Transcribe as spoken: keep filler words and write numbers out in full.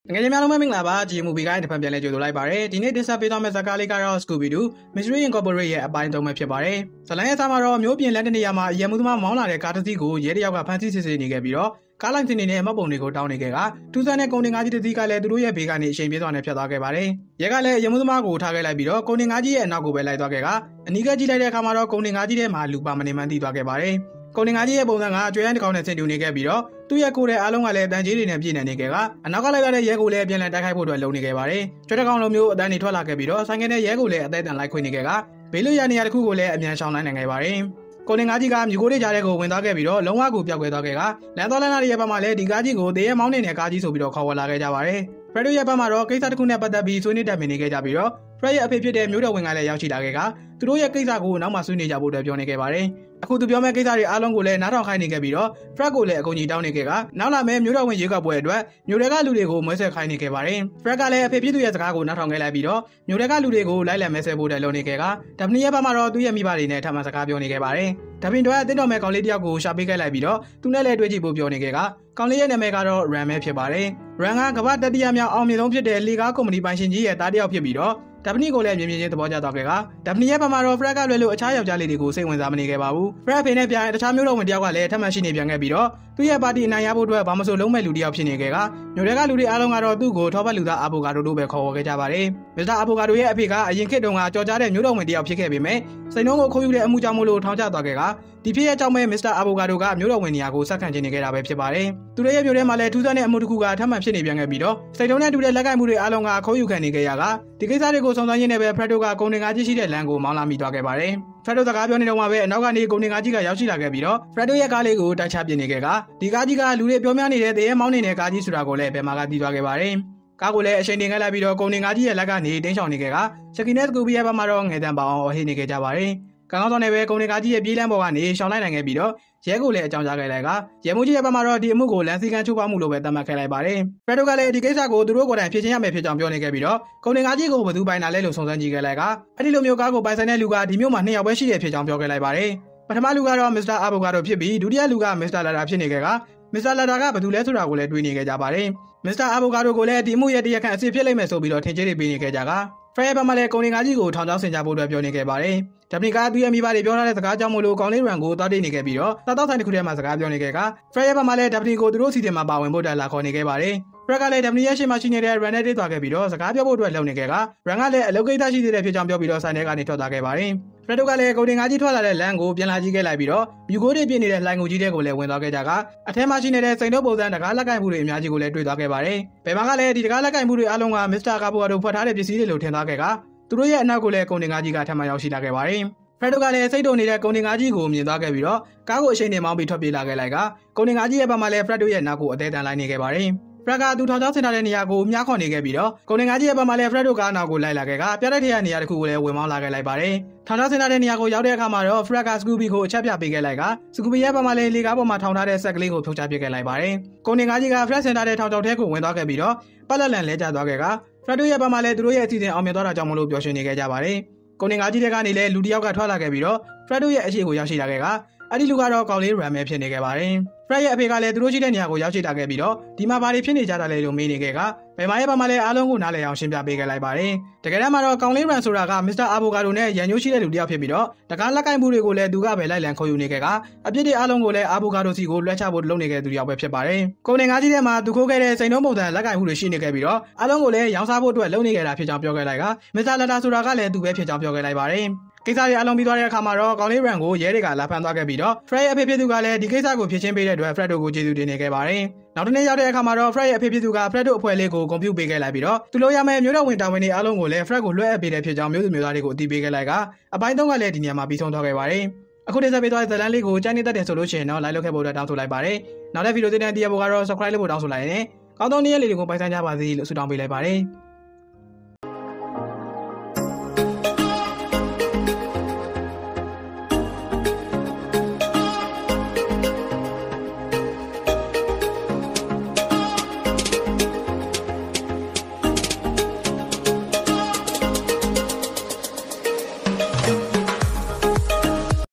ငယ်ချင်းများလုံးမင်္ဂလာပါဂျီမူဘီကိုင်းတစ်ဖက်ပြန်လဲကြိုဆိုလိုက်ပါရစေဒီနေ့တင်ဆက်ပေးသွားမယ့်ဇာတ်ကားလေးကတော့ Scooby-Doo Mystery Incorporated ရဲ့အပိုင်းသုံးပဲဖြစ်ပါတယ်ဇလန်ရဲ့အစားမှာတော့မျိုးပြင်လန်တနေရာမှာအရန်မှုသမားမောင်းလာတဲ့ကားတစ်စီးကိုရဲတယောက်ကဖမ်းဆီးစစ်ဆေးနေခဲ့ပြီးတော့ကားလိုက်တင်နေတဲ့မှတ်ပုံတွေကိုတောင်းနေခဲ့ကထူးဆန်းတဲ့ကုန်တင်ကားကြီးတစ်စီးကလည်းသူတို့ရဲ့ဘေးကနေအချိန်ပြေးသွားနေဖြတ်သွားခဲ့ပါတယ်ရဲကလည်းအရန်မှုသမားကိုထားခဲ့လိုက်ပြီးတော့ကုန်တင်ကားကြီးရဲ့အနောက်ကိုပဲလိုက်သွားခဲ့ကအနီးကကြည့်လိုက်တဲ့အခါမှာတော့ကုန်တင်ကားကြီးထဲမှာလူပါမနေမှန်းသိသွားခဲ့ပါတယ်ကုန်တင်ကားကြီးရဲ့ပုံစံကအကျွေးရန်တစ်ကောင်နဲ့ဆင်တူနေခဲ့ပြီးတော့သူ့ရဲ့ကိုယ်ရဲ့အားလုံးကလည်းတန်ကြီးတွေနဲ့ပြည့်နေနေခဲ့ကအနောက်ကလိုက်လာတဲ့ရဲကိုလည်းပြန်လည်တိုက်ခိုက်ဖို့အတွက်လုံနေခဲ့ပါတယ်ကျွဲတစ်ကောင်လိုမျိုးအတန်းတွေထွက်လာခဲ့ပြီးတော့ဆိုင်ကနဲ့ရဲကိုလည်းအသက်တန်လိုက်ခွေနေခဲ့ကဘေးလွတ်ရနေရာတစ်ခုကိုလည်းအမြန်ရှောင်နိုင်နိုင်ခဲ့ပါတယ်ကုန်တင်ကားကြီးကမြူကိုတွေကြားတဲ့ကိုဝင်သွားခဲ့ပြီးတော့လုံးဝကိုပျောက်ကွယ်သွားခဲ့ကလမ်းသွားလမ်းလာတဲ့ရဲ့ဘက်မှာလည်းဒီကားကြီးကိုတရေမောင်းနေတဲ့ကားကြီးဆိုပြီးတော့ခေါ်ဝေါ်လာခဲ့ကြပါတယ်ဖရက်တို့ရဲ့ဘက်မှာတော့ကိစ္စတစ်ခုနဲ့ပတ်သက်ပြီးဆွေးနွေးတက်မြင်နေခဲ့ကြပြီးတော့ဖရက်ရဲ့အဖေဖြစ်တဲ့မျိုးတော်ဝင်ကလည်းရောက်ရှိလာခဲ့ကသူတို့ရဲ့ကိစ္စကိုနောက်မှဆွေးနွေးကြဖို့အတွက်ပြောနေခဲ့ပါတယ်အခုသူပြောမဲ့ကိစ္စတွေအားလုံးကိုလည်းနားထောင်ခိုင်းနေခဲ့ပြီးတော့ဖရက်ကိုလည်းအကူအညီတောင်းနေခဲ့ကနောက်လာမဲ့မျိုးတော်ဝင်ရေကောက်ပွဲအတွက်မျိုးတွေကလူတွေကိုမွဲဆွဲခိုင်းနေခဲ့ပါတယ်ဖရက်ကလည်းအဖေဖြစ်သူရဲ့စကားကိုနားထောင်ခဲ့လိုက်ပြီးတော့မျိုးတွေကလူတွေကိုလိုက်လံမဲဆွဲဖို့အတွက်လုပ်နေခဲ့ကဒဖနီရဲ့ဘက်မှာတော့သူ့ရဲ့မိဘတွေနဲ့ထပ်မံစကားပြောနေခဲ့ပါတယ်ဒဖင်တို့ရဲ့တင်းတော်မဲ့ကောင်လေးတယောက်ကိုရှာပေးခဲ့လိုက်ပြီးတော့သူနဲ့လည်းတွေ့ကြည့်ဖို့ပြောနေခဲ့ကကောင်လေးရဲ့နာမည်ကတော့ Ran ပဲဖြစ်ပါတယ် Ran ကကမ္ဘာတတိယမြောက်အောင်မြင်ဆုံးဖြစ်တဲ့လေကားကုမ္ပဏီပိုင်ရှင်ကြီးရဲ့သားတယောက်ဖြစ်ပြီးတော့ဒဖနီကိုလည်းမြင်မြင်ချင်းသဘောကျသွားခဲ့ကဒဖနီရဲ့ဘက်မှာတော့ဖရက်ကလွယ်လို့အခြားယောက်ျားလေးတွေကိုစိတ်ဝင်စားမနေခဲ့ပါဘူးဖရက်ဖေနဲ့ပြန်တခြားမျိုးတော်ဝင်တယောက်ကလည်းထပ်မံရှိနေပြန်ခဲ့ပြီးတော့သူ့ရဲ့ပါတီအနိုင်ရဖို့အတွက်ဘာမဆိုလုံးမဲ့လူတယောက်ဖြစ်နေခဲ့ကမျိုးတွေကလူတွေအားလုံးကတော့သူ့ကိုထောပတ်လူသားအာဘိုဂါဒိုတို့ပဲခေါ်ဝေါ်ခဲ့ကြပါတယ်မစ္စတာအာဘိုဂါဒိုရဲ့အဖေကအရင်ခေတ်တုန်းကကြော်ကြားတဲ့မျိုးတော်ဝင်တယောက်ဖြစ်ခဲ့ပေမဲ့စိတ်နှုံးကိုခိုးယူတဲ့အမှုကြောင့်မို့လို့ထောင်ချသွားခဲ့ကဒီဖြစ်ရဲ့ကြောင့်ပဲမစ္စတာအာဘိုဂါဒိုကမျိုးတော်ဝင်နေရာကိုဆက်ခံချင်နေခဲ့တာပဲဖြစ်ပါတယ်သူတို့ရဲ့မျိုးထဲမှာလည်းထူးဆန်းတဲ့အမှုတစ်ခုကထပ်မံဖြစ်နေပြန်ခဲ့ပြီးတော့စိတ်တုံးနဲ့တူတဲ့လက်ကိုက်မှုတွေအားလုံးကခိုးယူခံနေခဲ့ရကဒီကိစ္စတွေကိုစုံစမ်းရင်းနဲ့ပဲဖရက်တို့ကကုန်တင်ကားကြီးရှိတဲ့လမ်းကိုမောင်းလာမိသွားခဲ့ပါတယ်ဖရက်တို့စကားပြောနေတော့မှပဲအနောက်ကနေကုန်တင်ကားကြီးကရောက်ရှိလာခဲ့ပြီးတော့ဖရက်တို့ရဲ့ကားလေးကိုတိုက်ချပြစ်နေခဲ့ကဒီကားကြီးကလူတွေပြောများနေတဲ့တရေမောင်းနေတဲ့ကားကြီးဆိုတာကိုလည်းဘယ်မှာကသိသွားခဲ့ပါတယ်ကားကိုလည်းအချိန်တင်ခဲ့လိုက်ပြီးတော့ကုန်တင်ကားကြီးရဲ့လက်ကနေတင်းချောင်နေခဲ့ကချက်ကီနဲ့စကူဘီရဲ့ဘက်မှာတော့ငယ်တန်ပေါအောင်အဟိနေခဲ့ကြပါတယ်ကံကောင်းဆောင်နဲ့ပဲကုန်တင်ကားကြီးရဲ့ပြေးလမ်းပေါ်ကနေရှောင်လိုက်နိုင်ခဲ့ပြီးတော့ရဲကိုလည်းအကြောင်းကြားခဲ့လိုက်ကရဲမှုကြီးရဲ့ဘက်မှာတော့ဒီအမှုကိုလမ်းစည်းကမ်းချိုးဖောက်မှုလို့ပဲသတ်မှတ်ခဲ့လိုက်ပါတယ်ဖရက်တို့ကလည်းဒီကိစ္စကိုသူတို့ကိုယ်တိုင်ဖြေရှင်းရမယ်ဖြစ်ကြောင်းပြောနေခဲ့ပြီးတော့ကုန်တင်ကားကြီးကိုဘယ်သူပိုင်တာလဲလို့စုံစမ်းကြည့်ခဲ့လိုက်ကအဲ့ဒီလိုမျိုးကားကိုပိုင်ဆိုင်တဲ့လူကဒီမျိုးမှာနှစ်ယောက်ပဲရှိတယ်ဖြစ်ကြောင်းပြောခဲ့လိုက်ပါတယ်ပထမလူကတော့မစ္စတာအာဘိုဂါဒိုဖြစ်ပြီးဒုတိယလူကမစ္စတာလာတာဖြစ်နေခဲ့ကမစ္စတာလာတာကဘယ်သူလဲဆိုတာကိုလည်းတွေးနေခဲ့ကြပါတယ်မစ္စတာအာဘိုဂါဒိုကိုလည်းဒီမှုရဲ့တရားခံအစစ်ဖြစ်လိမ့်မယ်ဆိုပြီးတော့ထင်ကြေးတွေပေးနေခဲ့ကြကဖရက်ဘက်မှာလည်းကုန်တင်ကားကြီးကိုထောင်ချောင်းဆင်ကြဖို့အတွက်ပြောနေခဲ့ပါတယ်ဒဖနီကသူ့ရဲ့မိဘတွေပြောထားတဲ့စကားကြောင့်မို့လို့ကောင်လေးရန်ကိုတောက်တိတ်နေခဲ့ပြီးတော့တောက်တောက်ဆိုင်တစ်ခုထဲမှာစကားပြောနေခဲ့ကဖရက်ရဲ့ဘက်မှာလည်းဒဖနီကိုသူတို့စီစဉ်မှာပါဝင်ဖို့တက်လာခေါ်နေခဲ့ပါတယ်ဖရက်ကလည်းဒဖနီရဲ့ရှေ့မှာရှိနေတဲ့ရန်နဲ့တိတ်သွားခဲ့ပြီးတော့စကားပြောဖို့အတွက်လုံနေခဲ့ကရန်ကလည်းအလုပ်ကိစ္စရှိသေးတဲ့ဖြစ်ကြောင်းပြောပြီးတော့ဆိုင်ထဲကနေထွက်သွားခဲ့ပါတယ်ဖရက်တို့ကလည်းကုန်တင်ကားကြီးထွက်လာတဲ့လမ်းကိုပြန်လာကြည့်ခဲ့လိုက်ပြီးတော့မြူကိုတွေပြည့်နေတဲ့လှိုင်ငူကြီးတွေကိုလည်းဝင်သွားခဲ့ကြကအထဲမှာရှိနေတဲ့စိန်တို့ပုံစံတကားလက်ကင်မှုတွေအများကြီးကိုလည်းတွေ့သွားခဲ့ပါတယ်ဘယ်မှာကလည်းဒီတကားလက်ကင်မှုတွေအားလုံးကမစ္စတာကာဘိုဂါဒိုဖွက်ထားတဲ့ပစ္စည်းတွေလို့ထင်သွားခဲ့ကသူတို့ရဲ့အနောက်ကိုလည်းကုန်တင်ကားကြီးကထပ်မံရောက်ရှိလာခဲ့ပါတယ်ဖရက်တို့ကလည်းစိတ်တုံနေတဲ့ကုန်တင်ကားကြီးကိုမြင်သွားခဲ့ပြီးတော့ကားကိုအချိန်နဲ့မောင်းပြီးထွက်ပြေးလာခဲ့လိုက်ကကုန်တင်ကားကြီးရဲ့ဘက်မှာလည်းဖရက်တို့ရဲ့နောက်ကိုအသေးတန်လိုက်နေခဲ့ပါတယ်ဖရက်ကသူထောင်ချောင်းဆင်ထားတဲ့နေရာကိုမြားခေါ်နေခဲ့ပြီးတော့ကုန်တင်ကားကြီးရဲ့ဘက်မှာလည်းဖရက်တို့ကားနောက်ကိုလိုက်လာခဲ့ကပြတဲ့ထရနေရာတစ်ခုကိုလည်းဝင်မောင်းလာခဲ့လိုက်ပါတယ်ထောင်ချောင်းဆင်ထားတဲ့နေရာကိုရောက်တဲ့အခါမှာတော့ဖရက်ကစကူဘီကိုအချက်ပြပေးခဲ့လိုက်ကစကူဘီရဲ့ဘက်မှာလည်းလေကားပေါ်မှာထောင်ထားတဲ့ဆက်ကလေးကိုဖြုတ်ချပစ်ခဲ့လိုက်ပါတယ်ကုန်တင်ကားကြီးကဖရက်ဆင်ထားတဲ့ထောင်ချောင်းထဲကိုဝင်သွားခဲ့ပြီးတော့ပတ်လက်လန်လဲကျသွားခဲ့ကဖရက်တို့ရဲ့ဘက်မှာလည်းသူတို့ရဲ့အစီအစဉ်အောင်မြင်သွားတာကြောင့်မလို့ပျော်ရွှင်နေခဲ့ကြပါတယ်ကုန်တင်ကားကြီးတွေကနေလည်းလူတစ်ယောက်ကထွက်လာခဲ့ပြီးတော့ဖရက်တို့ရဲ့အခြေကိုရောက်ရှိလာခဲ့ကအဲ့ဒီလူကတော့ကောင်လေးရန်မဲဖြစ်နေခဲ့ပါတယ်ဖရက်ရဲ့အဖေကလည်းသူတို့ရှိတဲ့နေရာကိုရောက်ရှိလာခဲ့ပြီးတော့ဒီမှာဘာတွေဖြစ်နေကြတာလဲလို့မေးနေခဲ့ကဘယ်မှာရဲ့ဘာမှလည်းအားလုံးကိုနားလည်အောင်ရှင်းပြပေးခဲ့လိုက်ပါတယ်တကယ်တမ်းမှာတော့ကောင်လေးရန်ဆိုတာကမစ္စတာအာဘိုဂါဒိုနဲ့ရန်ညိုးရှိတဲ့လူတစ်ယောက်ဖြစ်ပြီးတော့တကားလက်ကင်မှုတွေကိုလည်းသူကပဲလိုက်လံခေါ်ယူနေခဲ့ကအပြစ်တွေအားလုံးကိုလည်းအာဘိုဂါဒိုစီကိုလွှဲချဖို့လုပ်နေခဲ့သူတစ်ယောက်ပဲဖြစ်ပါတယ်ကုန်တင်ကားကြီးထဲမှာသူခိုးခဲ့တဲ့စိန်နှုံးပုံစံလက်ကင်မှုတွေရှိနေခဲ့ပြီးတော့အားလုံးကိုလည်းရောင်းစားဖို့အတွက်လုပ်နေခဲ့တာဖြစ်ကြောင်းပြောခဲ့လိုက်ကမစ္စတာလာတာဆိုတာကလည်းသူပဲဖြစ်ကြောင်းပြောခဲ့လိုက်ပါတယ်ကိစ္စတွေအလုံးပြီးသွားတဲ့အခါမှာတော့ကောင်လေးရန်ကိုရဲတွေကလာဖမ်းသွားခဲ့ပြီးတော့ဖရက်ရဲ့အဖေဖြစ်သူကလည်းဒီကိစ္စကိုဖြေရှင်းပေးတဲ့အတွက်ဖရက်တို့ကိုကျေးဇူးတင်နေခဲ့ပါတယ်။နောက်တစ်နေ့ရောက်တဲ့အခါမှာတော့ဖရက်ရဲ့အဖေဖြစ်သူကဖရက်တို့အဖွဲ့လေးကိုကွန်ပျူတာပေးခဲ့လိုက်ပြီးတော့သူလိုရမယ့်မျိုးတော်ဝင်တာဝန်တွေအားလုံးကိုလည်းဖရက်ကိုလွှဲအပ်ပေးတဲ့ဖြစ်ကြောင်းမျိုးသူမျိုးသားတွေကိုအသိပေးခဲ့လိုက်ကအပိုင်းသုံးကလည်းဒီနေရာမှာပြီးဆုံးသွားခဲ့ပါတယ်။အခုတင်ဆက်ပေးသွားတဲ့ဇာတ်လမ်းလေးကိုကြိုက်နေတတ်တယ်ဆိုလို့ရှိရင်တော့ like လုပ်ခဲ့ဖို့တောင်းဆိုလိုက်ပါတယ်။နောက်တဲ့ဗီဒီယိုသစ်တဲ့တရားပေါ်ကတော့ subscribe လုပ်ဖို့တောင်းဆိုလိုက်ရင်ကောင်းသောနေ့ရက်လေးတွေကိုပိုင်ဆိုင်ကြပါစေလို့ဆုတောင်းပေးလိုက်ပါတယ်။